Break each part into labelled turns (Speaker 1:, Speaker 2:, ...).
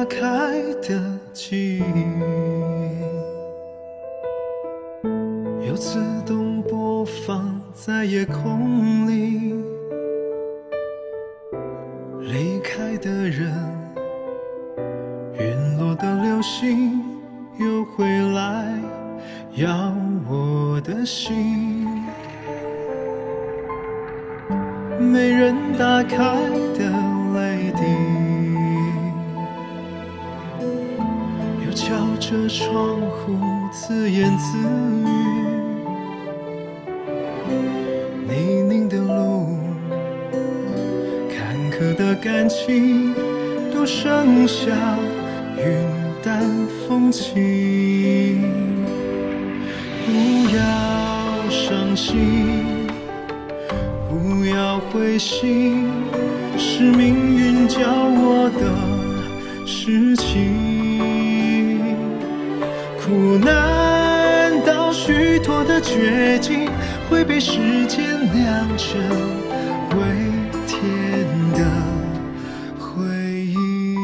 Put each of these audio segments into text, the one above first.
Speaker 1: 打开的记忆，又自动播放在夜空里。离开的人，陨落的流星又回来，要我的心。没人打开的泪滴，又敲着窗户自言自语。泥泞的路，坎坷的感情，都剩下云淡风轻。不要伤心，不要灰心，是命运教我的事情。苦难到虚脱的绝境，会被时间酿成微甜的回忆。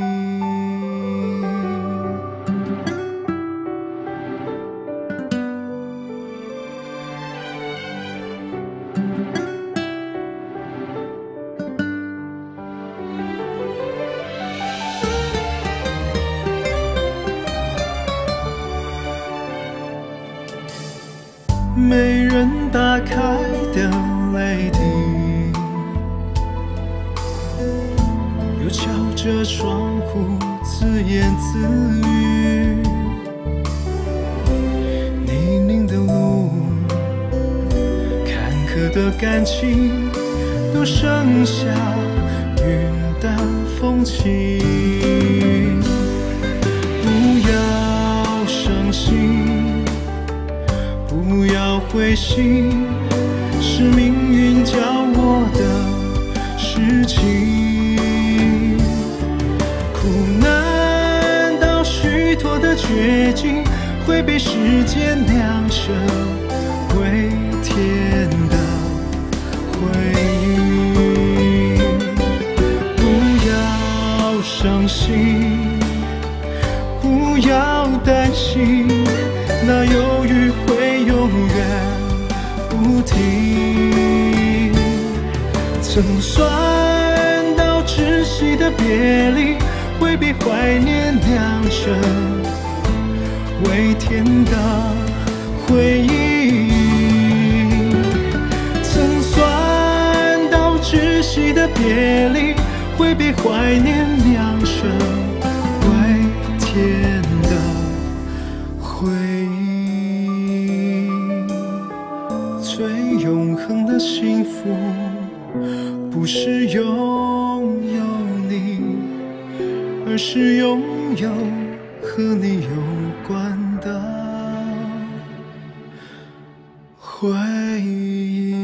Speaker 1: 没人打开的泪滴，又敲着窗户自言自语。泥泞的路，坎坷的感情，都剩下云淡风轻。不要伤心，不要灰心，是命运教我的事情。苦难到虚脱的绝境，会被时间酿成微甜的回忆。不要伤心，不要担心，那忧郁会永远不停。曾算到窒息的别离，会被怀念酿成微甜的回忆。曾算到窒息的别离，会被怀念酿成微甜的回忆。最永恒的幸福，不是拥有你，而是拥有和你有关的回忆。